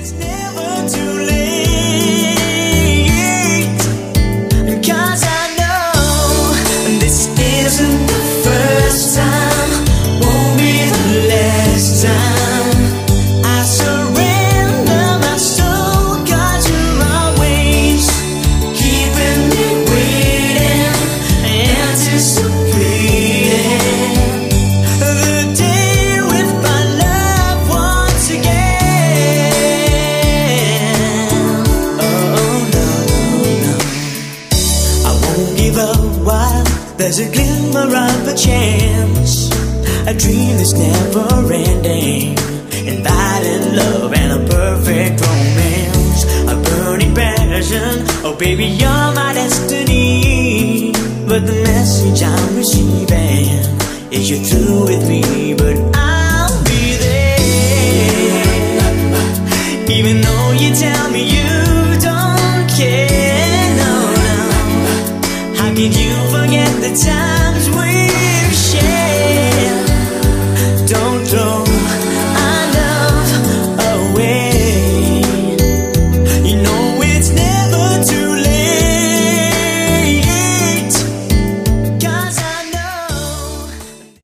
it's never too late 'cause I know this isn't the first time, won't be the last time. I surrender my soul 'cause you're always keeping me waiting, anticipating the day with my love once again. Oh no, no, I won't give up while there's a glimmer of a chance, a dream that's never ending, inviting love and a perfect romance, a burning passion. Oh baby, you're my destiny, but the message I'm receiving is you're through with me, but I'll be there, even though you tell me you don't care. No, no, how can you forget the times we